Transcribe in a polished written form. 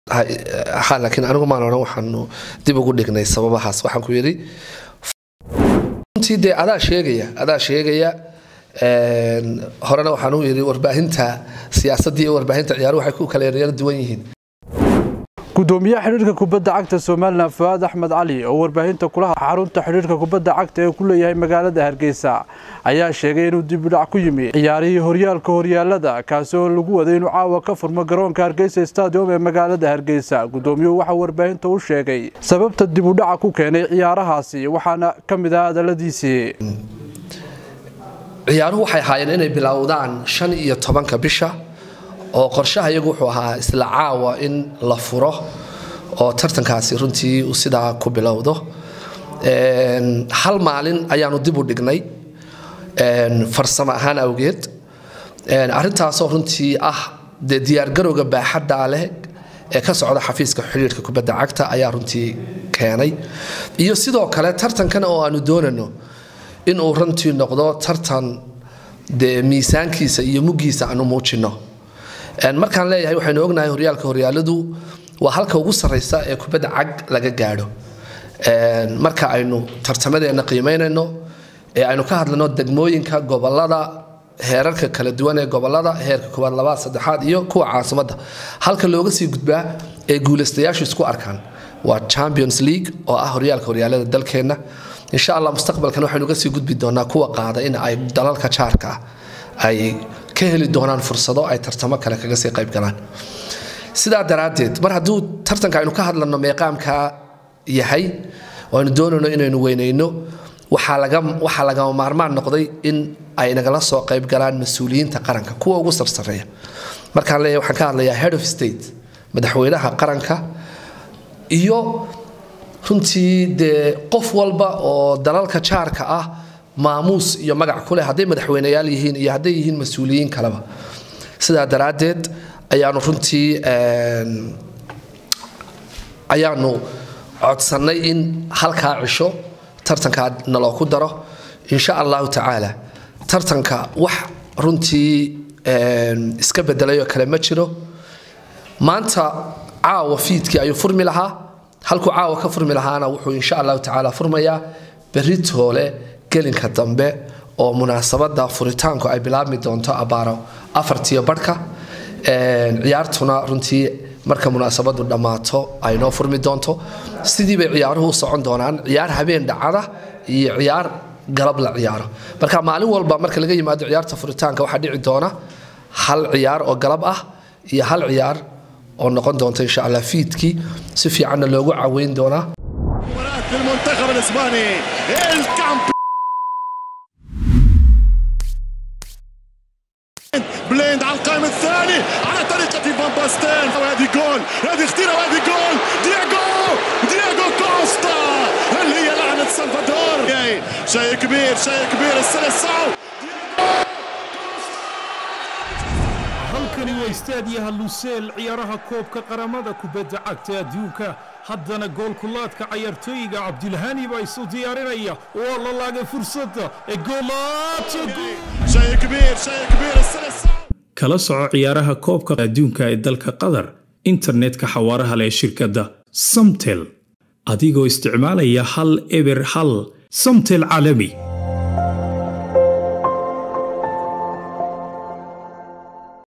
laakiin anigu maan oran waxaanu dib ugu dhignay sababahaas waxaan ku yiri runtii adaa sheegaya horena waxaan u yiri warbaahinta siyaasadda iyo warbaahinta ciyaaruhu waxay ku kala yar duwan yihiin gudoomiyaha xiriirka kubadda cagta Soomaaliland Fuad Axmed Cali oo warbaahinta kulaha xarunta xiriirka kubadda cagta ee ku leeyahay magaalada Hargeysa ayaa sheegay inuu dib u dhac ku yimi ciyaarihii horyaalada kaas oo lagu waday inuu caawa ka furmo garoonka Hargeysa Stadium ee magaalada Hargeysa gudoomiyuhu waxa warbaahinta u sheegay sababta dib u dhac ku keenay ciyaarahaasi waxaana kamid ah hadaladiisii ciyaaruhu waxay haayeen inay bilowdaan 15 bisha oo qorshaha iyagu wuxuu ahaa isla caawa in la furo oo tartankaasi runtii uu sidaa ku bilowdo hal maalin ayaanu dib u dhignay farsamo ahaan awgeed arintaas oo runtii diyaar garowga baaxadda leh ee ka socda xafiiska xiriirka kubadda cagta ayaa runtii keenay iyo sidoo kale tartankan oo aanu doonano in uu runtii noqdo tartan miisaankiisa iyo mugiisa aanu muujino markaan leeyahay waxaynu ognahay horyaaladu waa halka ugu sareysa ee kubadda cag laga gaadho marka aynu tartamadeena qiimeynayno ee aynu ka hadlano degmooyinka gobolada heerarka kala duwan ee gobolada heerka koowaad labaad saddexaad iyo kuwa caasimadda halka looga sii gudbaa ee guuleystayaashu isku arkaan waa Champions League oo ah horyaalada dalkeena insha Allah mustaqbalkan waxaynu ka sii gudbi doonaa kuwa qaada in ay dalalka jaarka ay ka heli doonaan fursado ay tartamo kale kaga sii qayb galaan sidaa daraadeed mar hadduu tartanka aynu ka hadlano meeqaamka yahay oo aynu doonayno inaynu weyneyno waxaa laga maarmaan noqday in ay nagala soo qayb galaan mas'uuliyiinta qaranka kuwa ugu sarsareeya markaan leeyahay waxaan ka hadlayaa head of state madaxweynaha qaranka iyo runtii qof walba oo dalalka jaarka ah maamuus iyo magac ku leh haday madaxweynayaal yihiin iyo haday yihiin mas'uuliyiin kaleba sidaa daraadeed ayaanu runtii ayaanu codsanay in halka cisho tartanka naloo ku daro insha Allah ta'ala tartanka wax runtii iska bedelayo kale ma jiro maanta caawa fiidkii ayuu furmi lahaa halku caawa ka furmi lahaana wuxuu insha Allah ta'ala furmayaa beritoole gelinka dambe oo munaasabada furitaanku ay bilaabmi doonto abaaro 4 barka ciyaartuna runtii marka munaasabadu dhamaato ay noo furmi doonto sidii bay ciyaaruhu socon doonaan ciyaar habeen dhacada iyo ciyaar galab la ciyaaro marka maalin walba marka laga yimaado ciyaarta furitaanka waxa dhici doona hal ciyaar oo galab ah iyo hal ciyaar oo noqon doonto insha Allah fiidkii si fiican loogu caweyn doona المنتخب الاسباني بليند على القائم الثاني على طريقة فان باستين وهذه جول هذه خطيرة وهذه جول دياغو كوستا هل هي لعنة سلفادور شيء كبير السلسعو halkani waa istaadiyaha Lusail ciyaaraha koobka qaramada kubadda cagta adduunka haddana gool kulaadka ciyaartooyga Cabdilhani baa isu diyaarinaya oo la laagay fursadda ee goolaadka شيء كبير السلسعو kala soco ciyaaraha koobka adduunka ee dalka Qatar internetka xawaaraha leh shirkadda Samtel adigoo isticmaalaya hal eber hal Samtel caalami